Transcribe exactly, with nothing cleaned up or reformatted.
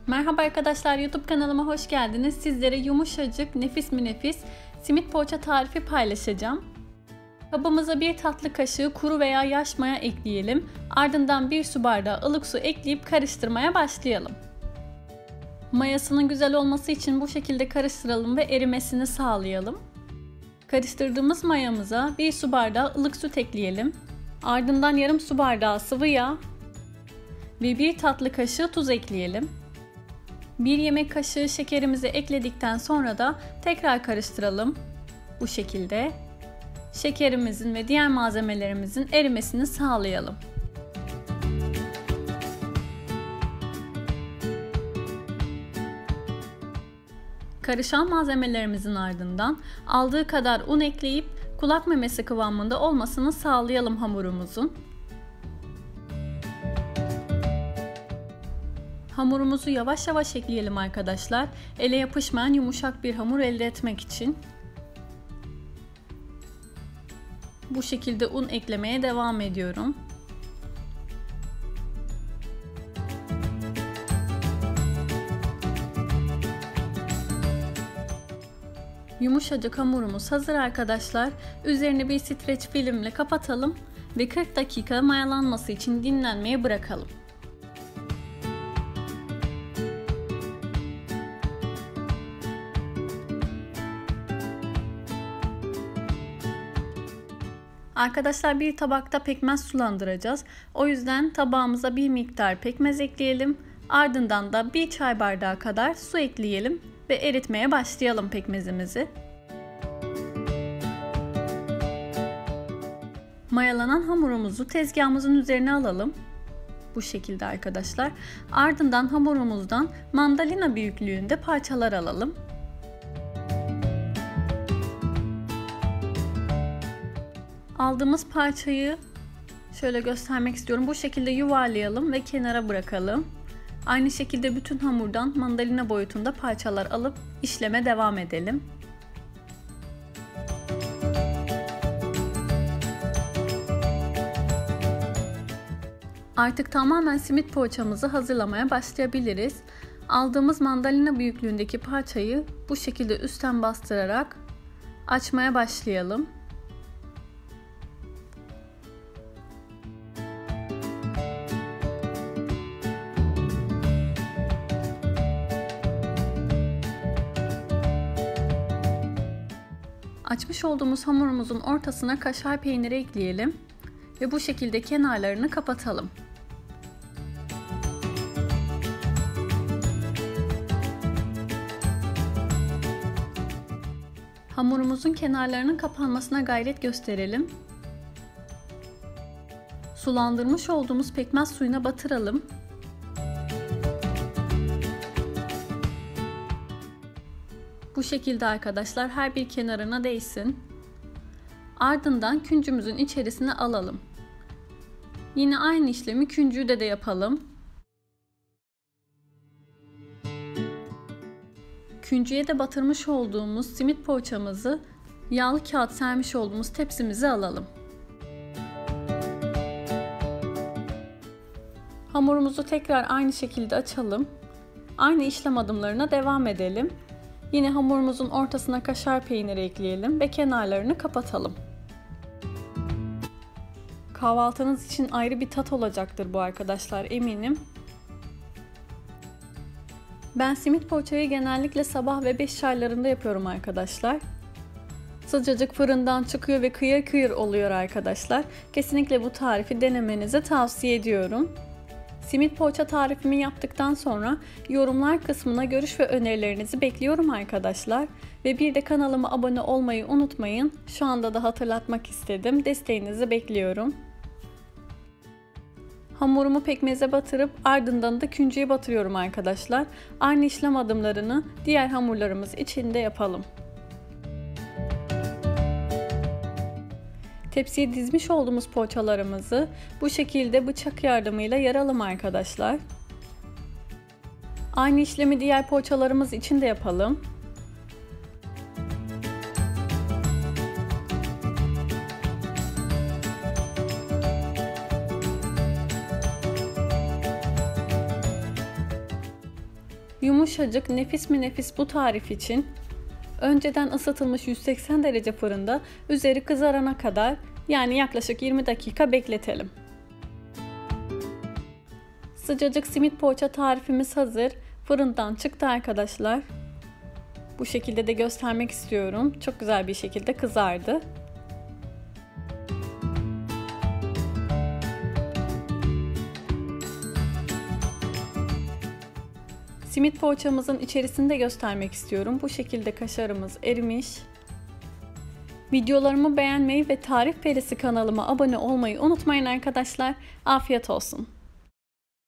Merhaba arkadaşlar, YouTube kanalıma hoş geldiniz. Sizlere yumuşacık, nefis mi nefis simit poğaça tarifi paylaşacağım. Kabımıza bir tatlı kaşığı kuru veya yaş maya ekleyelim. Ardından bir su bardağı ılık su ekleyip karıştırmaya başlayalım. Mayasının güzel olması için bu şekilde karıştıralım ve erimesini sağlayalım. Karıştırdığımız mayamıza bir su bardağı ılık süt ekleyelim. Ardından yarım su bardağı sıvı yağ ve bir tatlı kaşığı tuz ekleyelim. bir yemek kaşığı şekerimizi ekledikten sonra da tekrar karıştıralım. Bu şekilde şekerimizin ve diğer malzemelerimizin erimesini sağlayalım. Karışan malzemelerimizin ardından aldığı kadar un ekleyip kulak memesi kıvamında olmasını sağlayalım hamurumuzun. Hamurumuzu yavaş yavaş ekleyelim arkadaşlar. Ele yapışmayan yumuşak bir hamur elde etmek için. Bu şekilde un eklemeye devam ediyorum. Yumuşacık hamurumuz hazır arkadaşlar. Üzerini bir streç filmle kapatalım ve kırk dakika mayalanması için dinlenmeye bırakalım. Arkadaşlar bir tabakta pekmez sulandıracağız. O yüzden tabağımıza bir miktar pekmez ekleyelim. Ardından da bir çay bardağı kadar su ekleyelim ve eritmeye başlayalım pekmezimizi. Mayalanan hamurumuzu tezgahımızın üzerine alalım. Bu şekilde arkadaşlar. Ardından hamurumuzdan mandalina büyüklüğünde parçalar alalım. Aldığımız parçayı şöyle göstermek istiyorum. Bu şekilde yuvarlayalım ve kenara bırakalım. Aynı şekilde bütün hamurdan mandalina boyutunda parçalar alıp işleme devam edelim. Artık tamamen simit poğaçamızı hazırlamaya başlayabiliriz. Aldığımız mandalina büyüklüğündeki parçayı bu şekilde üstten bastırarak açmaya başlayalım. Açmış olduğumuz hamurumuzun ortasına kaşar peyniri ekleyelim ve bu şekilde kenarlarını kapatalım. Hamurumuzun kenarlarının kapanmasına gayret gösterelim. Sulandırmış olduğumuz pekmez suyuna batıralım. Bu şekilde arkadaşlar her bir kenarına değsin. Ardından küncümüzün içerisine alalım. Yine aynı işlemi küncüğüde de yapalım. Küncüğe de batırmış olduğumuz simit poğaçamızı yağlı kağıt sermiş olduğumuz tepsimize alalım. Hamurumuzu tekrar aynı şekilde açalım. Aynı işlem adımlarına devam edelim. Yine hamurumuzun ortasına kaşar peyniri ekleyelim ve kenarlarını kapatalım. Kahvaltınız için ayrı bir tat olacaktır bu arkadaşlar, eminim. Ben simit poğaçayı genellikle sabah ve beş çaylarında yapıyorum arkadaşlar. Sıcacık fırından çıkıyor ve kıyır kıyır oluyor arkadaşlar. Kesinlikle bu tarifi denemenizi tavsiye ediyorum. Simit poğaça tarifimi yaptıktan sonra yorumlar kısmına görüş ve önerilerinizi bekliyorum arkadaşlar. Ve bir de kanalıma abone olmayı unutmayın. Şu anda da hatırlatmak istedim. Desteğinizi bekliyorum. Hamurumu pekmeze batırıp ardından da küncüye batırıyorum arkadaşlar. Aynı işlem adımlarını diğer hamurlarımız için de yapalım. Tepsiye dizmiş olduğumuz poğaçalarımızı bu şekilde bıçak yardımıyla yaralım arkadaşlar. Aynı işlemi diğer poğaçalarımız için de yapalım. Yumuşacık, nefis mi nefis bu tarif için önceden ısıtılmış yüz seksen derece fırında üzeri kızarana kadar, yani yaklaşık yirmi dakika bekletelim. Sıcacık simit poğaça tarifimiz hazır. Fırından çıktı arkadaşlar. Bu şekilde de göstermek istiyorum. Çok güzel bir şekilde kızardı. Simit poğaçamızın içerisini de göstermek istiyorum. Bu şekilde kaşarımız erimiş. Videolarımı beğenmeyi ve Tarif Perisi kanalıma abone olmayı unutmayın arkadaşlar. Afiyet olsun.